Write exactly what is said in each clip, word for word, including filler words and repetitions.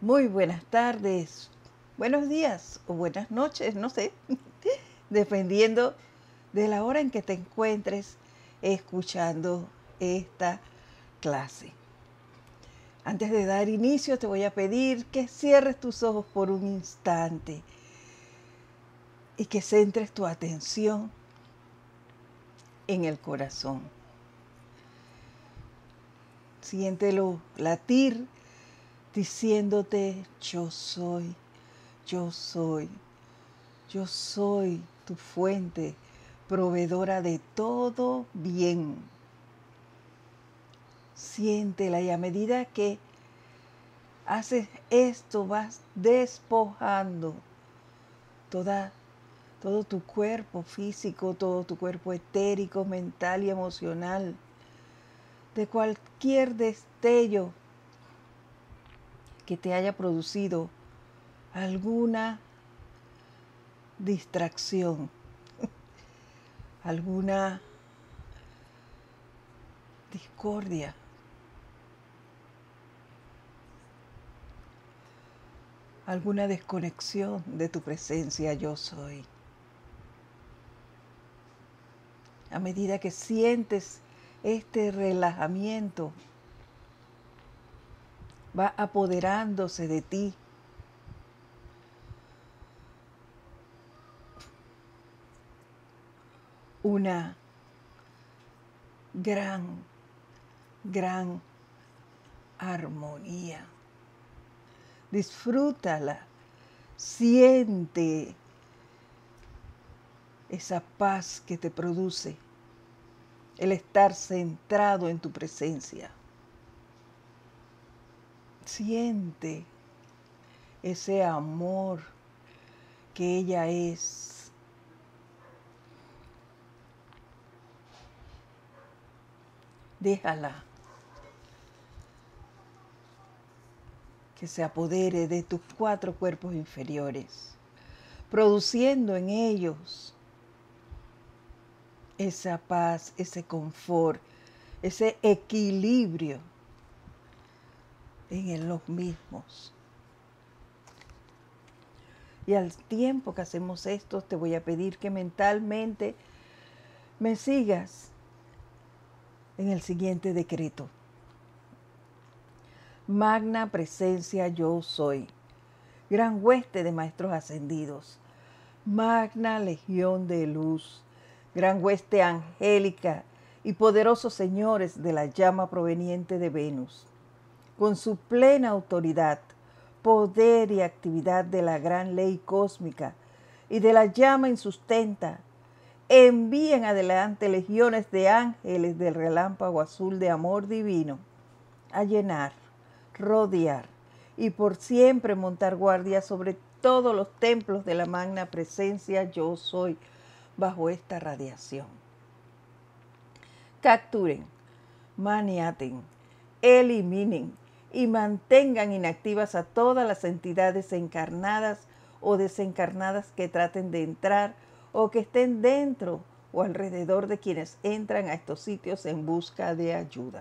Muy buenas tardes, buenos días o buenas noches, no sé, dependiendo de la hora en que te encuentres escuchando esta clase. Antes de dar inicio, te voy a pedir que cierres tus ojos por un instante y que centres tu atención en el corazón. Siéntelo latir diciéndote: yo soy, yo soy, yo soy tu fuente proveedora de todo bien. Siéntela, y a medida que haces esto vas despojando toda, todo tu cuerpo físico, todo tu cuerpo etérico, mental y emocional de cualquier destello que te haya producido alguna distracción, alguna discordia, alguna desconexión de tu presencia yo soy. A medida que sientes este relajamiento, va apoderándose de ti una gran, gran armonía. Disfrútala, siente esa paz que te produce el estar centrado en tu presencia. Siente ese amor que ella es. Déjala que se apodere de tus cuatro cuerpos inferiores, produciendo en ellos esa paz, ese confort, ese equilibrio en los mismos. Y al tiempo que hacemos esto, te voy a pedir que mentalmente me sigas en el siguiente decreto. Magna presencia yo soy, gran hueste de maestros ascendidos, magna legión de luz, gran hueste angélica y poderosos señores de la llama proveniente de Venus, con su plena autoridad, poder y actividad de la gran ley cósmica y de la llama insustenta, envíen adelante legiones de ángeles del relámpago azul de amor divino a llenar, rodear y por siempre montar guardia sobre todos los templos de la magna presencia yo soy bajo esta radiación. Capturen, maniaten, eliminen y mantengan inactivas a todas las entidades encarnadas o desencarnadas que traten de entrar o que estén dentro o alrededor de quienes entran a estos sitios en busca de ayuda.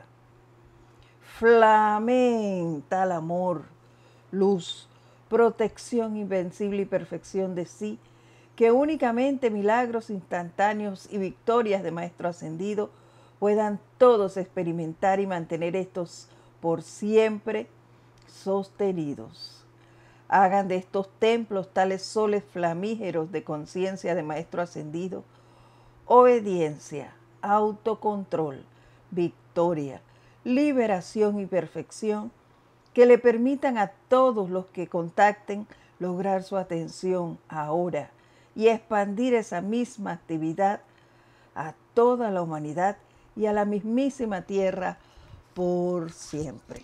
Flamen tal amor, luz, protección invencible y perfección de sí, que únicamente milagros instantáneos y victorias de Maestro Ascendido puedan todos experimentar y mantener estos por siempre sostenidos. Hagan de estos templos tales soles flamígeros de conciencia de Maestro Ascendido, obediencia, autocontrol, victoria, liberación y perfección, que le permitan a todos los que contacten lograr su atención ahora y expandir esa misma actividad a toda la humanidad y a la mismísima Tierra por siempre.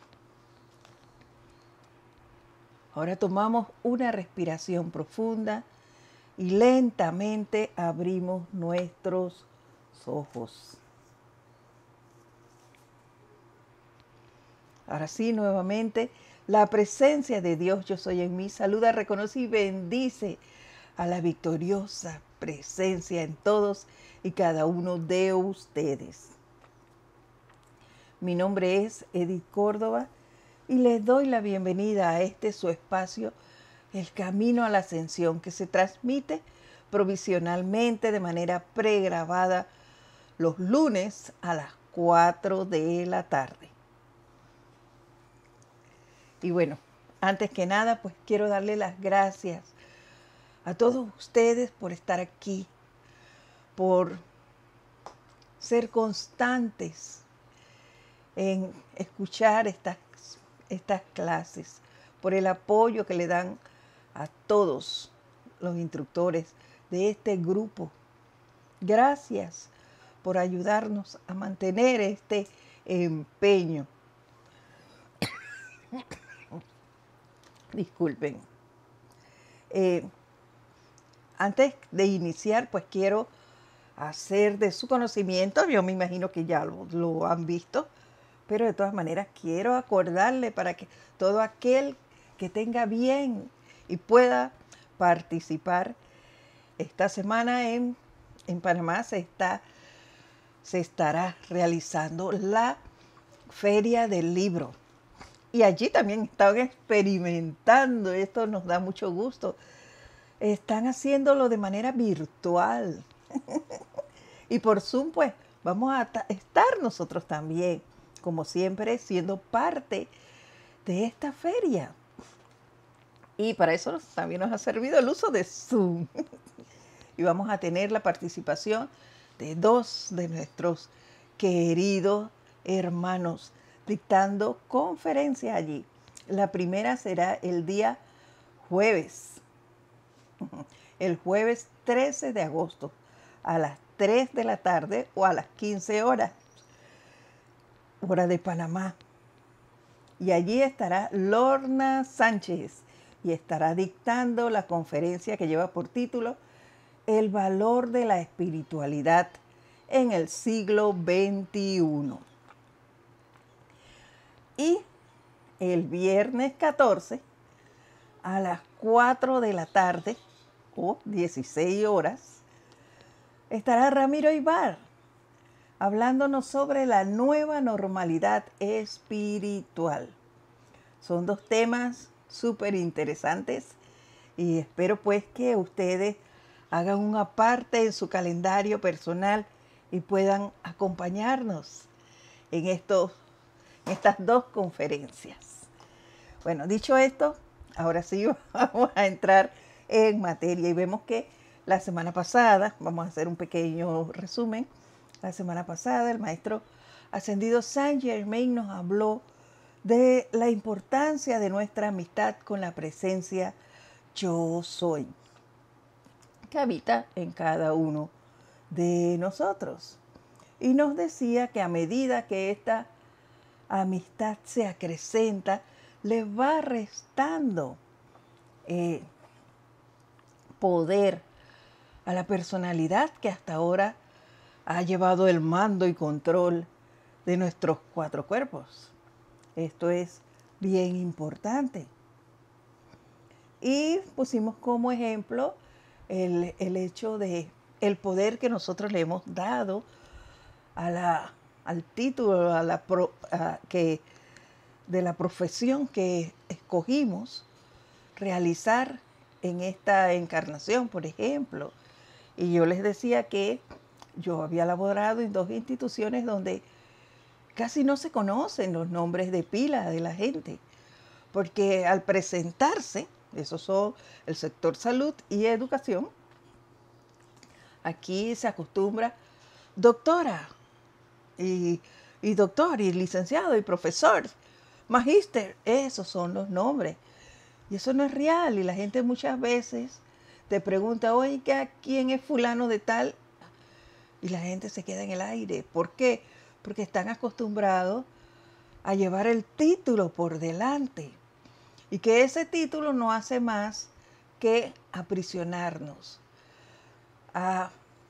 Ahora tomamos una respiración profunda y lentamente abrimos nuestros ojos. Ahora sí, nuevamente, la presencia de Dios yo soy en mí saluda, reconoce y bendice a la victoriosa presencia en todos y cada uno de ustedes. Mi nombre es Edith Córdoba, y les doy la bienvenida a este su espacio, El Camino a la Ascensión, que se transmite provisionalmente de manera pregrabada los lunes a las cuatro de la tarde. Y bueno, antes que nada, pues quiero darle las gracias a todos ustedes por estar aquí, por ser constantes en escuchar estas, estas clases, por el apoyo que le dan a todos los instructores de este grupo. Gracias por ayudarnos a mantener este empeño. Disculpen. Eh, antes de iniciar, pues quiero hacer de su conocimiento, yo me imagino que ya lo, lo han visto, pero de todas maneras quiero acordarle para que todo aquel que tenga bien y pueda participar esta semana en, en Panamá se, está, se estará realizando la Feria del Libro. Y allí también están experimentando, esto nos da mucho gusto. Están haciéndolo de manera virtual. Y por Zoom, pues, vamos a estar nosotros también, como siempre, siendo parte de esta feria. Y para eso también nos ha servido el uso de Zoom. Y vamos a tener la participación de dos de nuestros queridos hermanos dictando conferencias allí. La primera será el día jueves, el jueves trece de agosto, a las tres de la tarde o a las quince horas, hora de Panamá. Y allí estará Lorna Sánchez y estará dictando la conferencia que lleva por título El valor de la espiritualidad en el siglo veintiuno. Y el viernes catorce a las cuatro de la tarde o dieciséis horas estará Ramiro Ibar hablándonos sobre la nueva normalidad espiritual. Son dos temas súper interesantes y espero pues que ustedes hagan una parte en su calendario personal y puedan acompañarnos en, estos, en estas dos conferencias. Bueno, dicho esto, ahora sí vamos a entrar en materia y vemos que la semana pasada, vamos a hacer un pequeño resumen, la semana pasada el maestro ascendido Saint Germain nos habló de la importancia de nuestra amistad con la presencia Yo Soy, que habita en cada uno de nosotros. Y nos decía que a medida que esta amistad se acrecenta, le va restando eh, poder a la personalidad que hasta ahora ha llevado el mando y control de nuestros cuatro cuerpos. Esto es bien importante. Y pusimos como ejemplo el, el hecho de el poder que nosotros le hemos dado a la, al título a la pro, a, que, de la profesión que escogimos realizar en esta encarnación, por ejemplo. Y yo les decía que yo había laborado en dos instituciones donde casi no se conocen los nombres de pila de la gente, porque al presentarse, esos son el sector salud y educación, aquí se acostumbra doctora y, y doctor y licenciado y profesor, magíster, esos son los nombres. Y eso no es real y la gente muchas veces te pregunta, oye, ¿quién es fulano de tal? Y la gente se queda en el aire. ¿Por qué? Porque están acostumbrados a llevar el título por delante. Y que ese título no hace más que aprisionarnos, a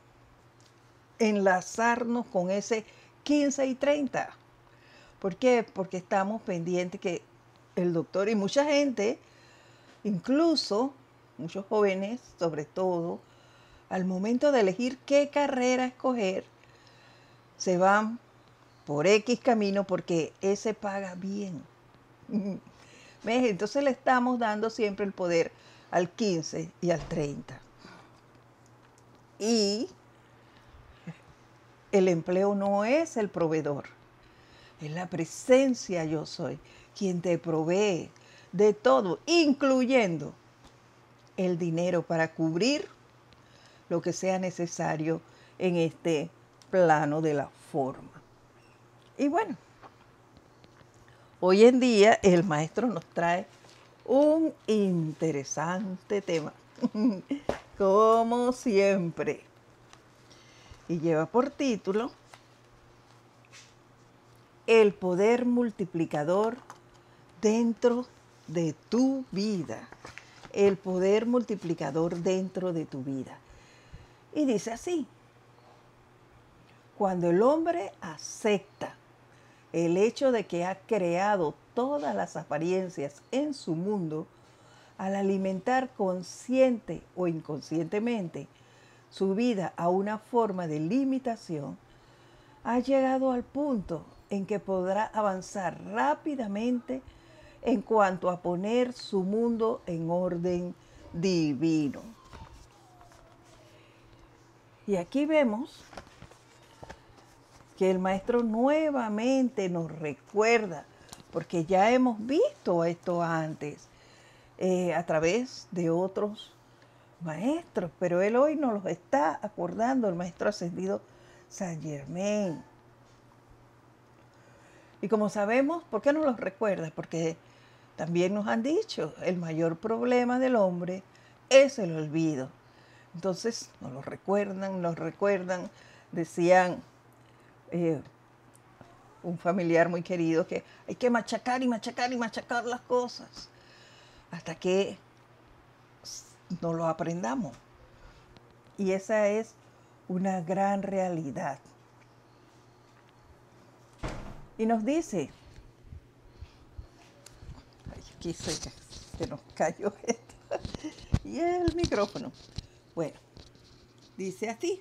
enlazarnos con ese quince y treinta. ¿Por qué? Porque estamos pendientes que el doctor y mucha gente, incluso muchos jóvenes sobre todo, al momento de elegir qué carrera escoger, se van por X camino porque ese paga bien. ¿Ves? Entonces le estamos dando siempre el poder al quince y al treinta. Y el empleo no es el proveedor, es la presencia yo soy, quien te provee de todo, incluyendo el dinero para cubrir lo que sea necesario en este plano de la forma. Y bueno, hoy en día el maestro nos trae un interesante tema, como siempre, y lleva por título El poder multiplicador dentro de tu vida. El poder multiplicador dentro de tu vida. Y dice así: cuando el hombre acepta el hecho de que ha creado todas las apariencias en su mundo, al alimentar consciente o inconscientemente su vida a una forma de limitación, ha llegado al punto en que podrá avanzar rápidamente en cuanto a poner su mundo en orden divino. Y aquí vemos que el maestro nuevamente nos recuerda, porque ya hemos visto esto antes eh, a través de otros maestros, pero él hoy nos lo está acordando, el maestro ascendido Saint Germain. Y como sabemos, ¿por qué nos los recuerda? Porque también nos han dicho, el mayor problema del hombre es el olvido. Entonces nos lo recuerdan, nos recuerdan, decían eh, un familiar muy querido, que hay que machacar y machacar y machacar las cosas hasta que no lo aprendamos. Y esa es una gran realidad. Y nos dice, ay, aquí se, se nos cayó esto, y el micrófono. Bueno, dice así: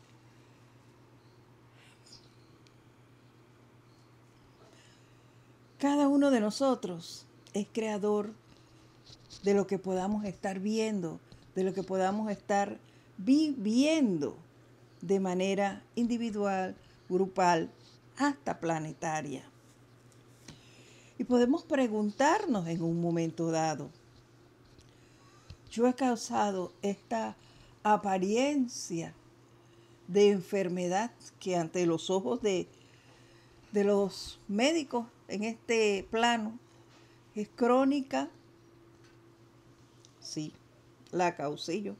cada uno de nosotros es creador de lo que podamos estar viendo, de lo que podamos estar viviendo de manera individual, grupal, hasta planetaria. Y podemos preguntarnos en un momento dado, ¿yo he causado esta apariencia de enfermedad que ante los ojos de, de los médicos en este plano es crónica? Sí, la causé yo.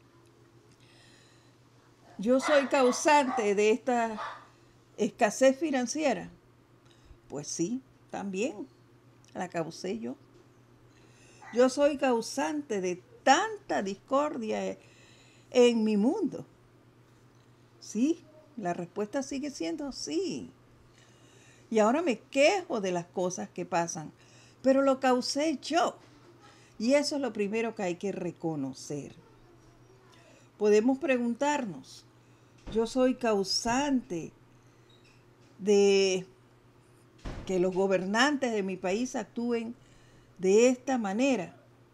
¿Yo soy causante de esta escasez financiera? Pues sí, también la causé yo. Yo soy causante de tanta discordia en mi mundo. Sí, la respuesta sigue siendo sí. Y ahora me quejo de las cosas que pasan, pero lo causé yo. Y eso es lo primero que hay que reconocer. Podemos preguntarnos, ¿yo soy causante de que los gobernantes de mi país actúen de esta manera?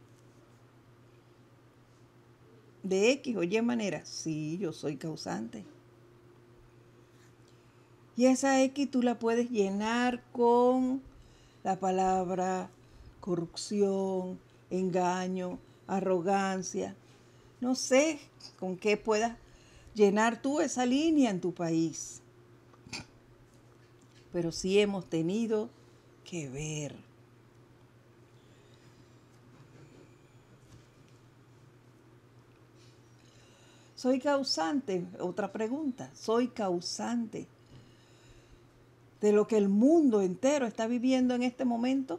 ¿De X o Y manera? Sí, yo soy causante. Y esa X tú la puedes llenar con la palabra corrupción, engaño, arrogancia. No sé con qué puedas llenar tú esa línea en tu país. Pero sí hemos tenido que ver. ¿Soy causante? Otra pregunta. ¿Soy causante de lo que el mundo entero está viviendo en este momento?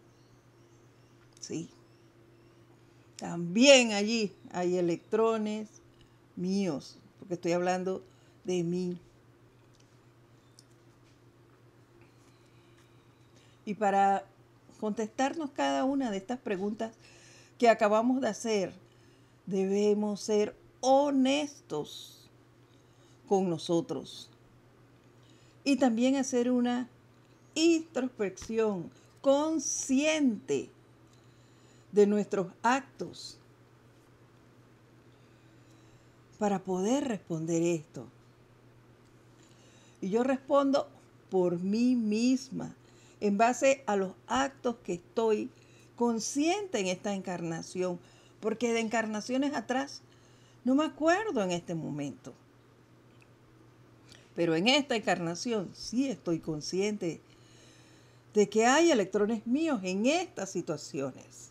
Sí. También allí hay electrones míos, porque estoy hablando de mí. Y para contestarnos cada una de estas preguntas que acabamos de hacer, debemos ser honestos con nosotros. Y también hacer una introspección consciente de nuestros actos para poder responder esto. Y yo respondo por mí misma, en base a los actos que estoy consciente en esta encarnación, porque de encarnaciones atrás no me acuerdo en este momento. Pero en esta encarnación sí estoy consciente de que hay electrones míos en estas situaciones.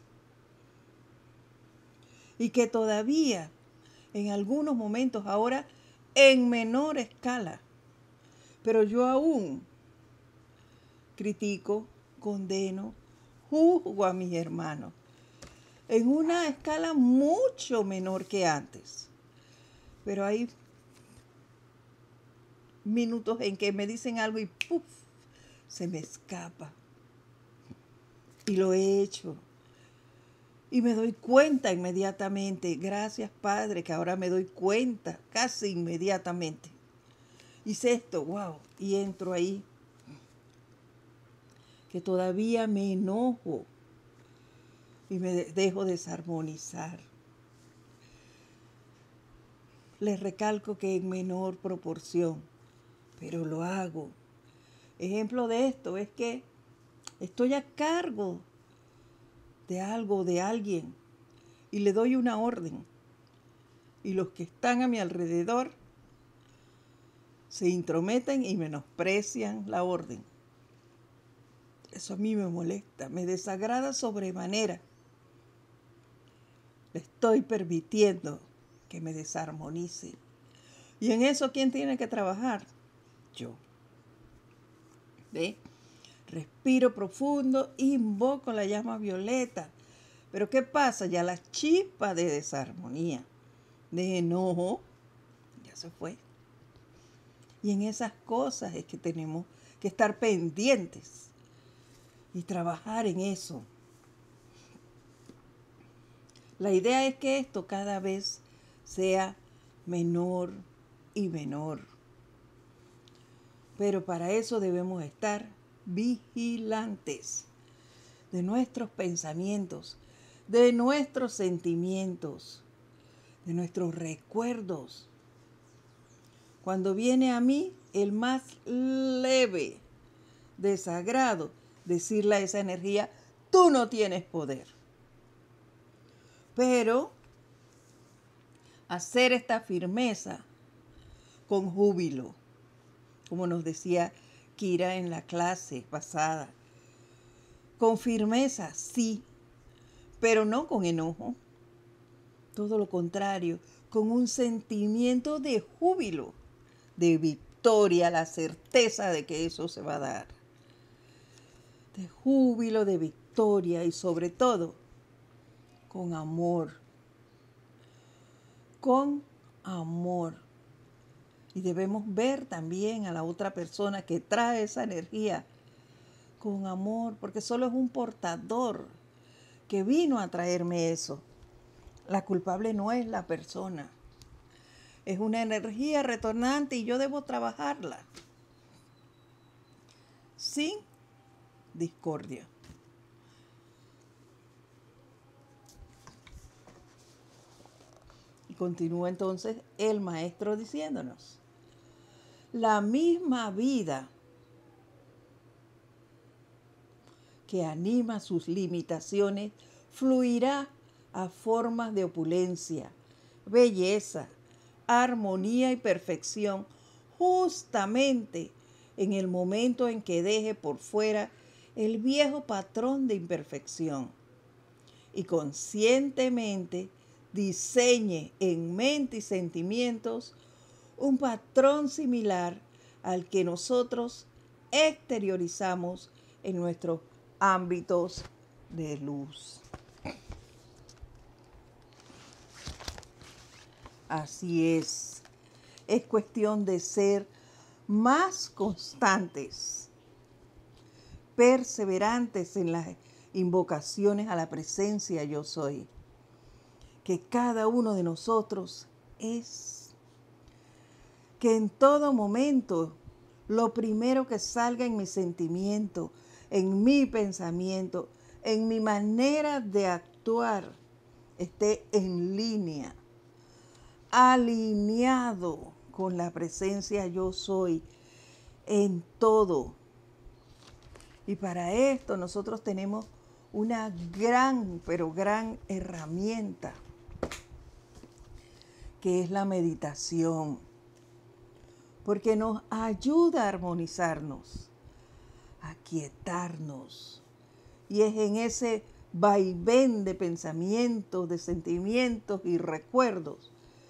Y que todavía, en algunos momentos ahora, en menor escala, pero yo aún critico, condeno, juzgo a mis hermanos en una escala mucho menor que antes. Pero hay minutos en que me dicen algo y ¡puf! Se me escapa. Y lo he hecho. Y me doy cuenta inmediatamente. Gracias, Padre, que ahora me doy cuenta casi inmediatamente. Hice esto, wow, y entro ahí. Que todavía me enojo y me dejo desarmonizar. Les recalco que en menor proporción, pero lo hago. Ejemplo de esto es que estoy a cargo de algo, de alguien, y le doy una orden. Y los que están a mi alrededor se intrometen y menosprecian la orden. Eso a mí me molesta, me desagrada sobremanera. Le estoy permitiendo que me desarmonice. Y en eso, ¿quién tiene que trabajar? Yo. ¿Ve? Respiro profundo, invoco la llama violeta. Pero ¿qué pasa? Ya la chispa de desarmonía, de enojo, ya se fue. Y en esas cosas es que tenemos que estar pendientes y trabajar en eso. La idea es que esto cada vez sea menor y menor. Pero para eso debemos estar vigilantes de nuestros pensamientos, de nuestros sentimientos, de nuestros recuerdos. Cuando viene a mí el más leve desagrado, decirle a esa energía, tú no tienes poder. Pero hacer esta firmeza con júbilo, como nos decía Kira en la clase pasada. Con firmeza, sí, pero no con enojo. Todo lo contrario, con un sentimiento de júbilo, de victoria, la certeza de que eso se va a dar. De júbilo, de victoria y sobre todo con amor. Con amor. Y debemos ver también a la otra persona que trae esa energía con amor, porque solo es un portador que vino a traerme eso. La culpable no es la persona. Es una energía retornante y yo debo trabajarla sin discordia. Y continúa entonces el maestro diciéndonos, la misma vida que anima sus limitaciones fluirá a formas de opulencia, belleza, armonía y perfección justamente en el momento en que deje por fuera el viejo patrón de imperfección y conscientemente diseñe en mente y sentimientos un patrón similar al que nosotros exteriorizamos en nuestros ámbitos de luz. Así es, es cuestión de ser más constantes, perseverantes en las invocaciones a la presencia yo soy, que cada uno de nosotros es, que en todo momento lo primero que salga en mi sentimiento, en mi pensamiento, en mi manera de actuar, esté en línea, alineado con la presencia yo soy en todo. Y para esto nosotros tenemos una gran, pero gran herramienta, que es la meditación, porque nos ayuda a armonizarnos, a quietarnos. Y es en ese vaivén de pensamientos, de sentimientos y recuerdos,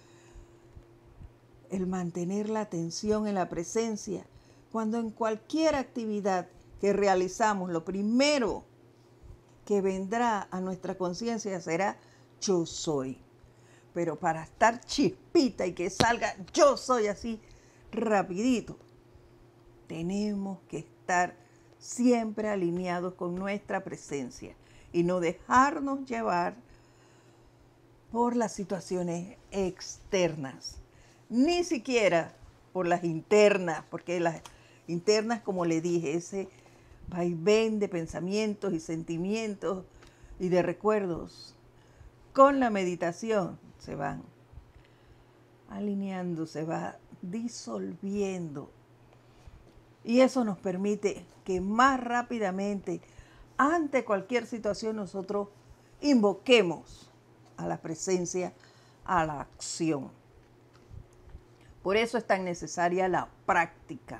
el mantener la atención en la presencia, cuando en cualquier actividad que realizamos, lo primero que vendrá a nuestra conciencia será yo soy. Pero para estar chispita y que salga yo soy así rapidito, tenemos que estar siempre alineados con nuestra presencia y no dejarnos llevar por las situaciones externas, ni siquiera por las internas, porque las internas, como le dije, ese vaivén de pensamientos y sentimientos y de recuerdos, con la meditación se van alineando, se va disolviendo. Y eso nos permite que más rápidamente, ante cualquier situación, nosotros invoquemos a la presencia, a la acción. Por eso es tan necesaria la práctica.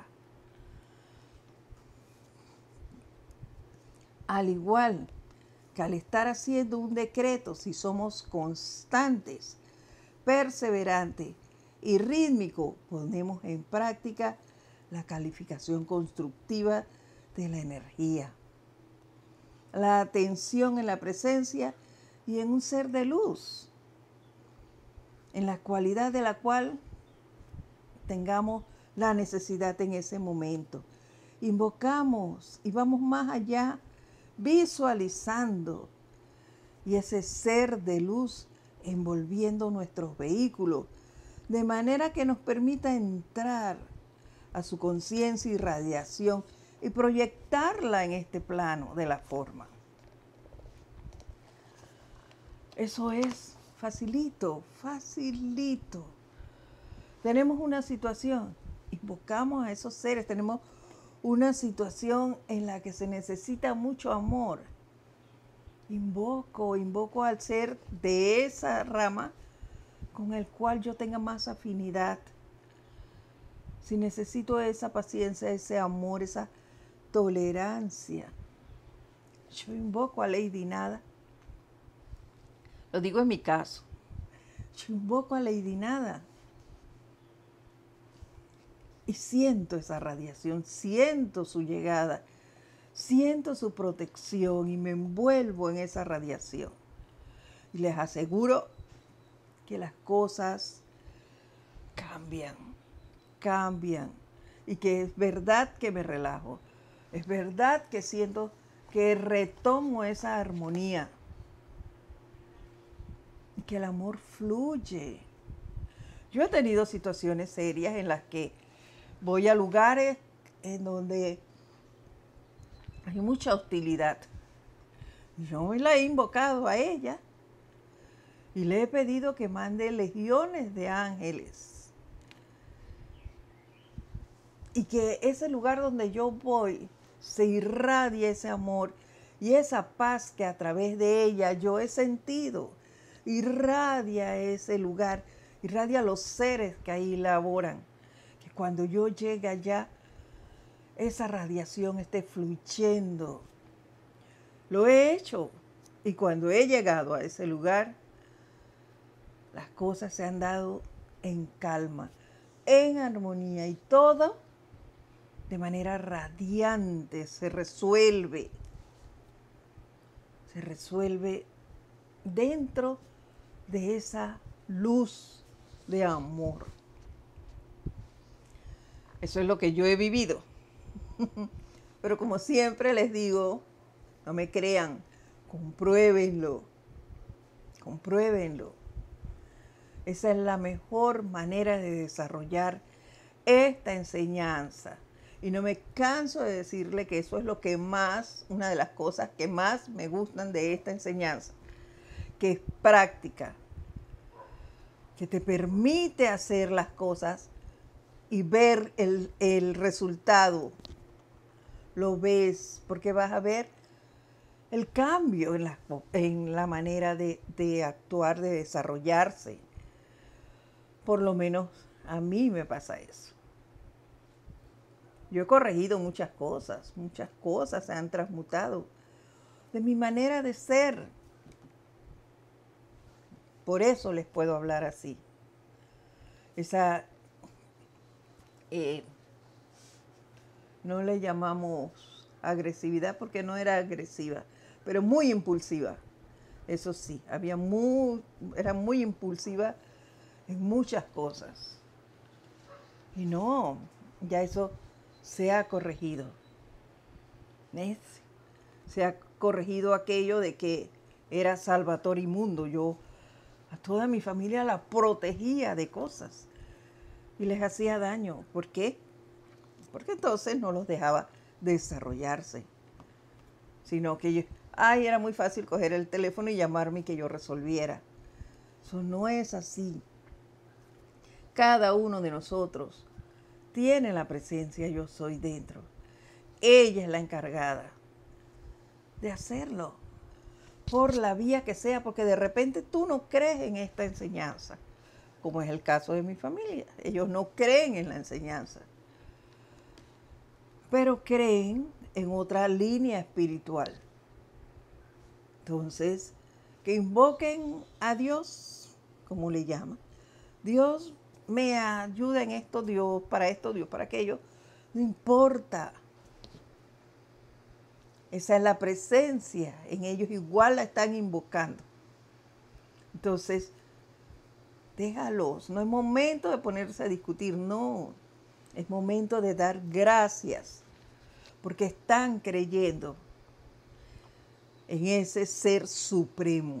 Al igual que al estar haciendo un decreto, si somos constantes, perseverantes y rítmicos, ponemos en práctica la calificación constructiva de la energía, la atención en la presencia y en un ser de luz, en la cualidad de la cual tengamos la necesidad en ese momento. Invocamos y vamos más allá, visualizando, y ese ser de luz envolviendo nuestros vehículos, de manera que nos permita entrar a su conciencia y radiación y proyectarla en este plano de la forma. Eso es facilito, facilito. Tenemos una situación, invocamos a esos seres, tenemos una situación en la que se necesita mucho amor. Invoco, invoco al ser de esa rama con el cual yo tenga más afinidad. Si necesito esa paciencia, ese amor, esa tolerancia, yo invoco a Lady Nada. Lo digo en mi caso. Yo invoco a Lady Nada. Y siento esa radiación, siento su llegada, siento su protección y me envuelvo en esa radiación. Y les aseguro que las cosas cambian, cambian. Y que es verdad que me relajo. Es verdad que siento que retomo esa armonía. Y que el amor fluye. Yo he tenido situaciones serias en las que voy a lugares en donde hay mucha hostilidad. Yo me la he invocado a ella y le he pedido que mande legiones de ángeles. Y que ese lugar donde yo voy se irradie ese amor y esa paz que a través de ella yo he sentido. Irradia ese lugar, irradia los seres que ahí laboran. Cuando yo llegue allá, esa radiación esté fluyendo. Lo he hecho. Y cuando he llegado a ese lugar, las cosas se han dado en calma, en armonía. Y todo de manera radiante se resuelve. Se resuelve dentro de esa luz de amor. Eso es lo que yo he vivido. Pero como siempre les digo, no me crean, compruébenlo, compruébenlo. Esa es la mejor manera de desarrollar esta enseñanza. Y no me canso de decirle que eso es lo que más, una de las cosas que más me gustan de esta enseñanza, que es práctica, que te permite hacer las cosas y ver el, el resultado. Lo ves porque vas a ver el cambio en la, en la manera de, de actuar, de desarrollarse. Por lo menos a mí me pasa eso. Yo he corregido muchas cosas, muchas cosas se han transmutado de mi manera de ser. Por eso les puedo hablar así. Esa, eh, no le llamamos agresividad porque no era agresiva, pero muy impulsiva. Eso sí, había muy, era muy impulsiva en muchas cosas. Y no, ya eso se ha corregido. ¿Ves? Se ha corregido aquello de que era Salvatore Mundo. Yo a toda mi familia la protegía de cosas y les hacía daño. ¿Por qué? Porque entonces no los dejaba desarrollarse, sino que yo, ay, era muy fácil coger el teléfono y llamarme y que yo resolviera. Eso no es así. Cada uno de nosotros tiene la presencia yo soy dentro. Ella es la encargada de hacerlo, por la vía que sea, porque de repente tú no crees en esta enseñanza, como es el caso de mi familia. Ellos no creen en la enseñanza, pero creen en otra línea espiritual. Entonces, que invoquen a Dios, como le llaman. Dios me ayuda en esto, Dios para esto, Dios para aquello. No importa. Esa es la presencia. En ellos igual la están invocando. Entonces, déjalos. No es momento de ponerse a discutir, no. Es momento de dar gracias. Porque están creyendo en ese ser supremo.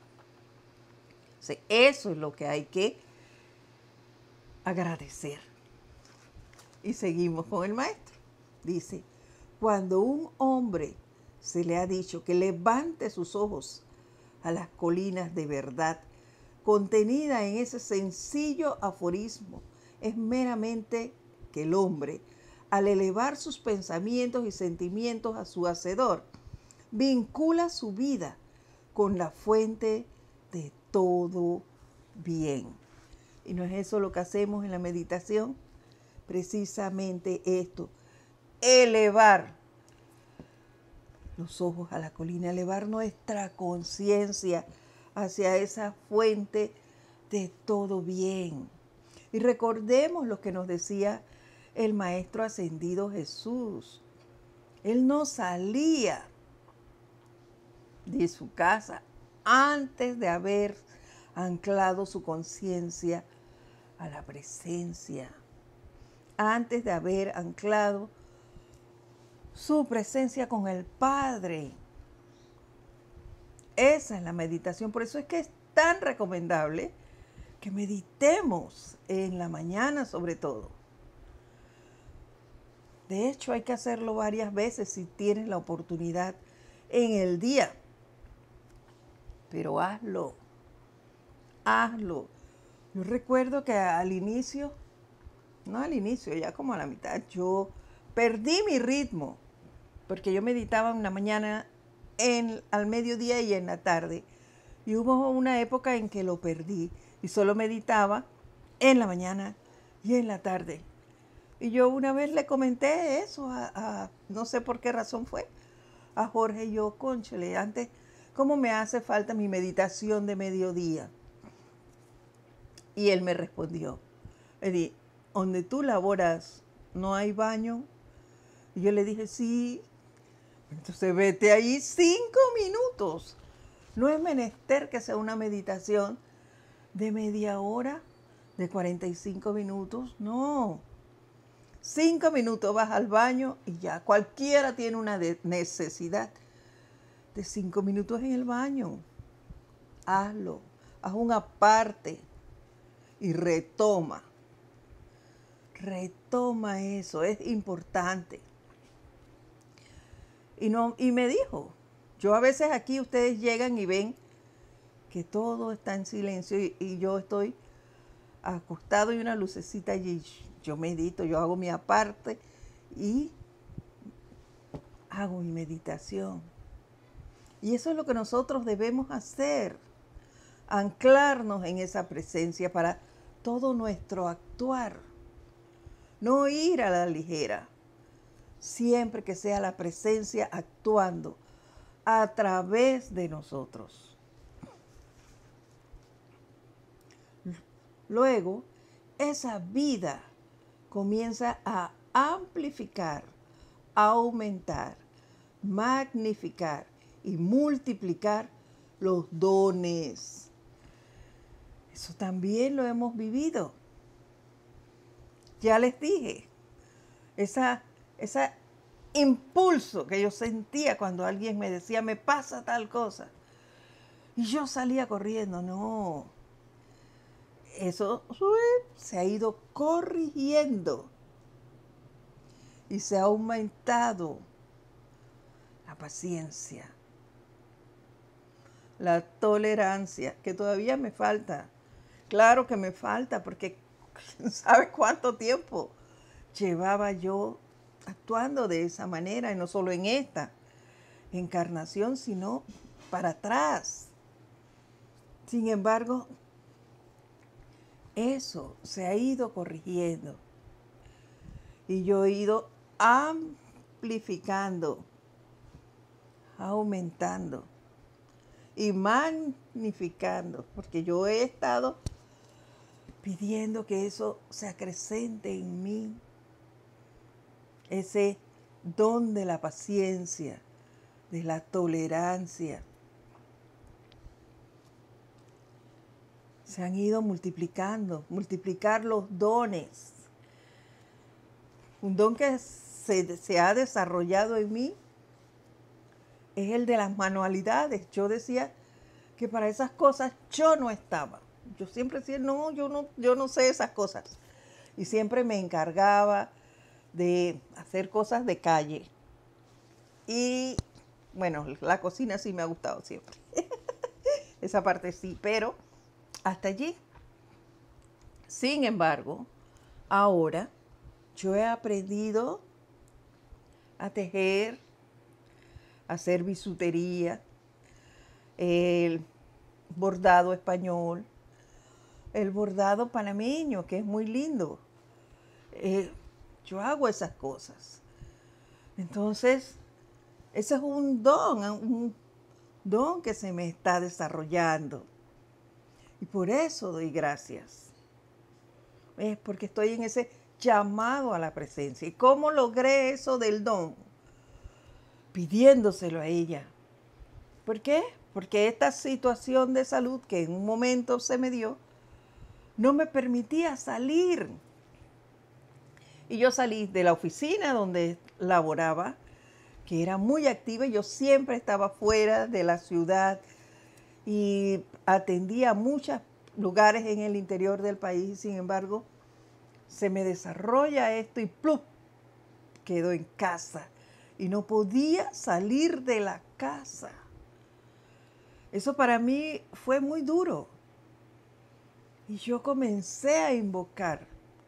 O sea, eso es lo que hay que agradecer. Y seguimos con el maestro. Dice, cuando un hombre se le ha dicho que levante sus ojos a las colinas de verdad, contenida en ese sencillo aforismo, es meramente que el hombre, al elevar sus pensamientos y sentimientos a su hacedor, vincula su vida con la fuente de todo bien. ¿Y no es eso lo que hacemos en la meditación? Precisamente esto, elevar los ojos a la colina, elevar nuestra conciencia hacia esa fuente de todo bien. Y recordemos lo que nos decía el Maestro Ascendido Jesús. Él no salía de su casa antes de haber anclado su conciencia a la presencia, antes de haber anclado su presencia con el Padre. Esa es la meditación. Por eso es que es tan recomendable que meditemos en la mañana sobre todo. De hecho, hay que hacerlo varias veces si tienes la oportunidad en el día. Pero hazlo, hazlo. Yo recuerdo que al inicio, no al inicio, ya como a la mitad, yo perdí mi ritmo, porque yo meditaba en la mañana, en, al mediodía y en la tarde. Y hubo una época en que lo perdí y solo meditaba en la mañana y en la tarde. Y yo una vez le comenté eso a, a no sé por qué razón fue, a Jorge. Y yo, cónchale, antes, ¿cómo me hace falta mi meditación de mediodía? Y él me respondió, Edith, donde tú laboras, ¿no hay baño? Y yo le dije, sí. Entonces vete ahí cinco minutos. No es menester que sea una meditación de media hora, de cuarenta y cinco minutos, no. Cinco minutos vas al baño y ya. Cualquiera tiene una necesidad de cinco minutos en el baño. Hazlo, haz una parte y retoma. retoma eso, es importante. Y, no, y me dijo, yo a veces aquí ustedes llegan y ven que todo está en silencio y, y yo estoy acostado y una lucecita allí. Yo medito, yo hago mi aparte y hago mi meditación. Y eso es lo que nosotros debemos hacer, anclarnos en esa presencia para todo nuestro actuar. No ir a la ligera, siempre que sea la presencia actuando a través de nosotros. Luego, esa vida comienza a amplificar, aumentar, magnificar y multiplicar los dones. Eso también lo hemos vivido. Ya les dije, esa, ese impulso que yo sentía cuando alguien me decía, me pasa tal cosa. Y yo salía corriendo, no. Eso se ha ido corrigiendo y se ha aumentado la paciencia, la tolerancia, que todavía me falta. Claro que me falta, porque ¿sabe cuánto tiempo llevaba yo actuando de esa manera? Y no solo en esta encarnación, sino para atrás. Sin embargo, eso se ha ido corrigiendo y yo he ido amplificando, aumentando y magnificando, porque yo he estado pidiendo que eso se acrecente en mí, ese don de la paciencia, de la tolerancia. Se han ido multiplicando, multiplicar los dones. Un don que se, se ha desarrollado en mí es el de las manualidades. Yo decía que para esas cosas yo no estaba. Yo siempre decía, no, yo no, yo no sé esas cosas. Y siempre me encargaba de hacer cosas de calle. Y bueno, la cocina sí me ha gustado siempre. Esa parte sí, pero hasta allí. Sin embargo, ahora yo he aprendido a tejer, a hacer bisutería, el bordado español, el bordado panameño, que es muy lindo. Eh, yo hago esas cosas. Entonces, ese es un don, un don que se me está desarrollando. Y por eso doy gracias. Es porque estoy en ese llamado a la presencia. ¿Y cómo logré eso del don? Pidiéndoselo a ella. ¿Por qué? Porque esta situación de salud que en un momento se me dio, no me permitía salir. Y yo salí de la oficina donde laboraba, que era muy activa, y yo siempre estaba fuera de la ciudad y atendía a muchos lugares en el interior del país. Y sin embargo, se me desarrolla esto y ¡plup! Quedo en casa y no podía salir de la casa. Eso para mí fue muy duro. Y yo comencé a invocar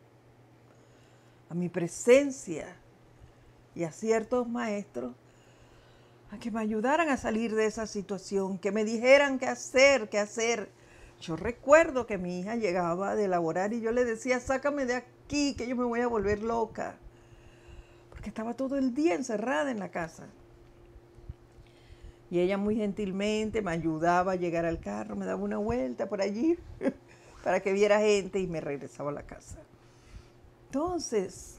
a mi presencia y a ciertos maestros a que me ayudaran a salir de esa situación, que me dijeran qué hacer, qué hacer. Yo recuerdo que mi hija llegaba de laborar y yo le decía, sácame de aquí, que yo me voy a volver loca. Porque estaba todo el día encerrada en la casa. Y ella muy gentilmente me ayudaba a llegar al carro, me daba una vuelta por allí para que viera gente y me regresaba a la casa. Entonces,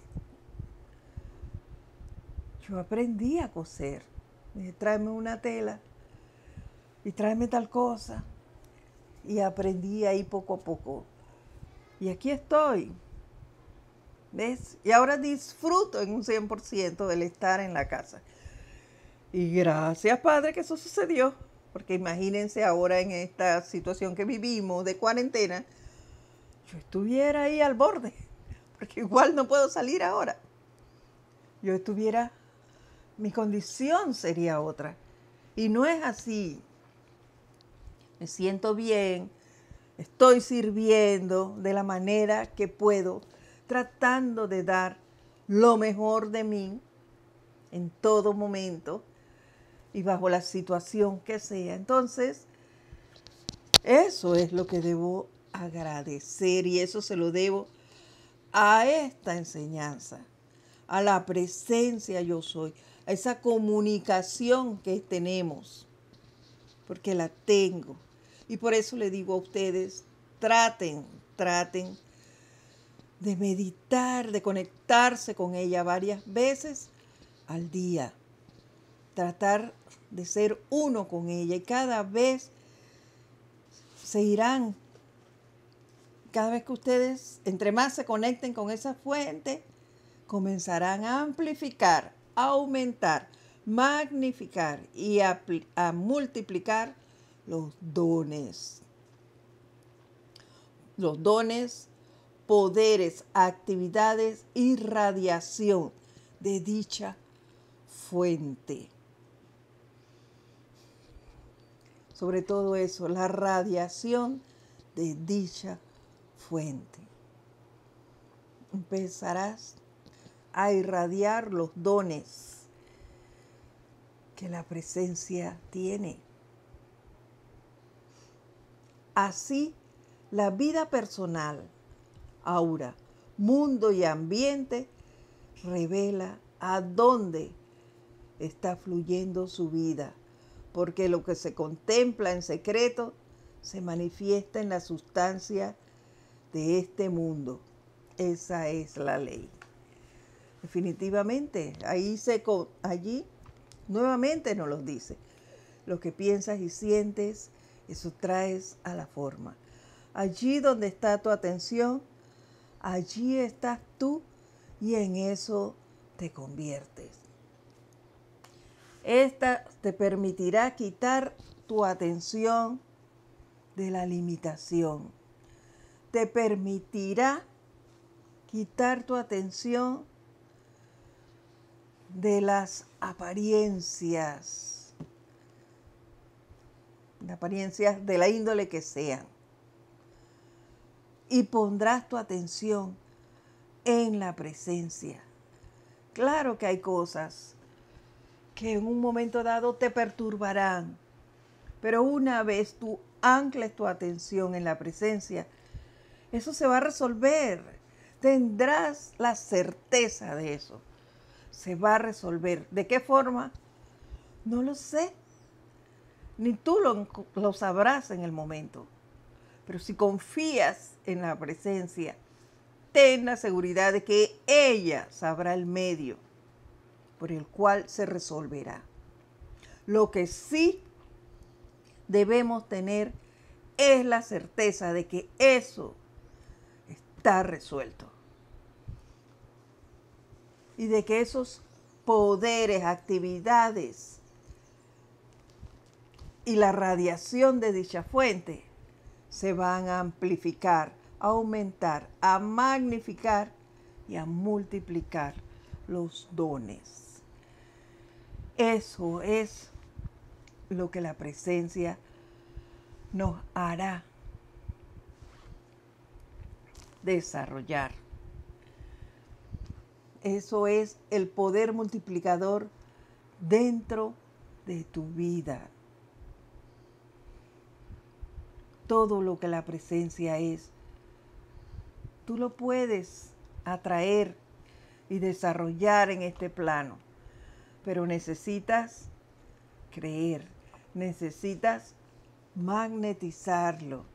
yo aprendí a coser. Me dije, tráeme una tela y tráeme tal cosa. Y aprendí ahí poco a poco. Y aquí estoy. ¿Ves? Y ahora disfruto en un cien por ciento del estar en la casa. Y gracias, Padre, que eso sucedió. Porque imagínense ahora en esta situación que vivimos de cuarentena, yo estuviera ahí al borde, porque igual no puedo salir ahora. Yo estuviera, mi condición sería otra. Y no es así. Me siento bien, estoy sirviendo de la manera que puedo, tratando de dar lo mejor de mí en todo momento y bajo la situación que sea. Entonces, eso es lo que debo agradecer y eso se lo debo a esta enseñanza, a la presencia yo soy, a esa comunicación que tenemos, porque la tengo. Y por eso le digo a ustedes, traten, traten de meditar, de conectarse con ella varias veces al día. Tratar de ser uno con ella y cada vez se irán, cada vez que ustedes, entre más se conecten con esa fuente, comenzarán a amplificar, a aumentar, magnificar y a, a multiplicar los dones. Los dones, poderes, actividades y radiación de dicha fuente. Sobre todo eso, la radiación de dicha fuente. Empezarás a irradiar los dones que la presencia tiene. Así, la vida personal, aura, mundo y ambiente revela a dónde está fluyendo su vida, porque lo que se contempla en secreto se manifiesta en la sustancia de este mundo. Esa es la ley. Definitivamente, ahí se, allí nuevamente nos lo dice. Lo que piensas y sientes, eso traes a la forma. Allí donde está tu atención, allí estás tú y en eso te conviertes. Esta te permitirá quitar tu atención de la limitación. Te permitirá quitar tu atención de las apariencias, de apariencias de la índole que sean. Y pondrás tu atención en la presencia. Claro que hay cosas que en un momento dado te perturbarán, pero una vez tú ancles tu atención en la presencia, eso se va a resolver. Tendrás la certeza de eso. Se va a resolver. ¿De qué forma? No lo sé. Ni tú lo, lo sabrás en el momento. Pero si confías en la presencia, ten la seguridad de que ella sabrá el medio por el cual se resolverá. Lo que sí debemos tener es la certeza de que eso está resuelto. Y de que esos poderes, actividades y la radiación de dicha fuente se van a amplificar, a aumentar, a magnificar y a multiplicar los dones. Eso es lo que la presencia nos hará desarrollar. Eso es el poder multiplicador dentro de tu vida. Todo lo que la presencia es, tú lo puedes atraer y desarrollar en este plano, pero necesitas creer, necesitas magnetizarlo.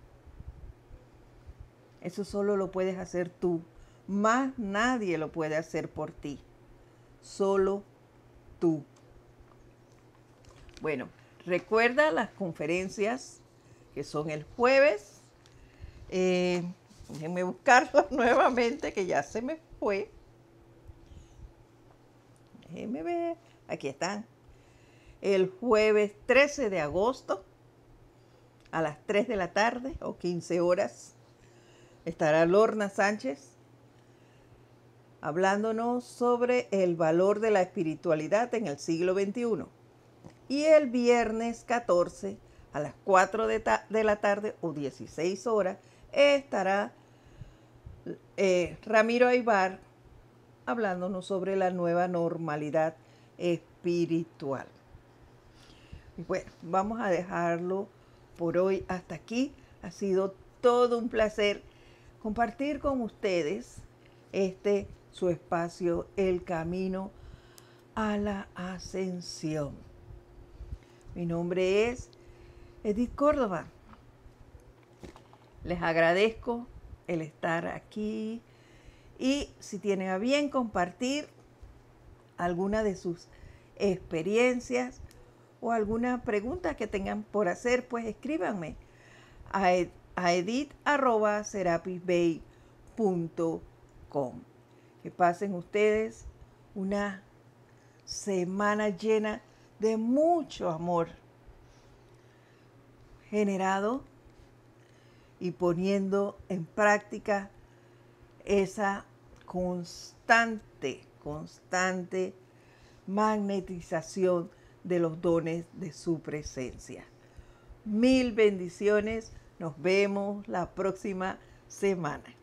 Eso solo lo puedes hacer tú, más nadie lo puede hacer por ti, solo tú. Bueno, recuerda las conferencias que son el jueves. Eh, déjenme buscarlos nuevamente, que ya se me fue. Déjenme ver. Aquí están. El jueves trece de agosto a las tres de la tarde o quince horas estará Lorna Sánchez hablándonos sobre el valor de la espiritualidad en el siglo veintiuno. Y el viernes catorce a las cuatro de, de la tarde o dieciséis horas estará eh, Ramiro Aybar hablándonos sobre la nueva normalidad espiritual. Bueno, vamos a dejarlo por hoy hasta aquí. Ha sido todo un placer compartir con ustedes este su espacio, El Camino a la Ascensión. Mi nombre es Edith Córdoba. Les agradezco el estar aquí y si tienen a bien compartir alguna de sus experiencias o alguna pregunta que tengan por hacer, pues escríbanme a, ed, a edith arroba serapis bay punto com. Que pasen ustedes una semana llena de mucho amor generado y poniendo en práctica esa constante, constante magnetización de los dones de su presencia. Mil bendiciones. Nos vemos la próxima semana.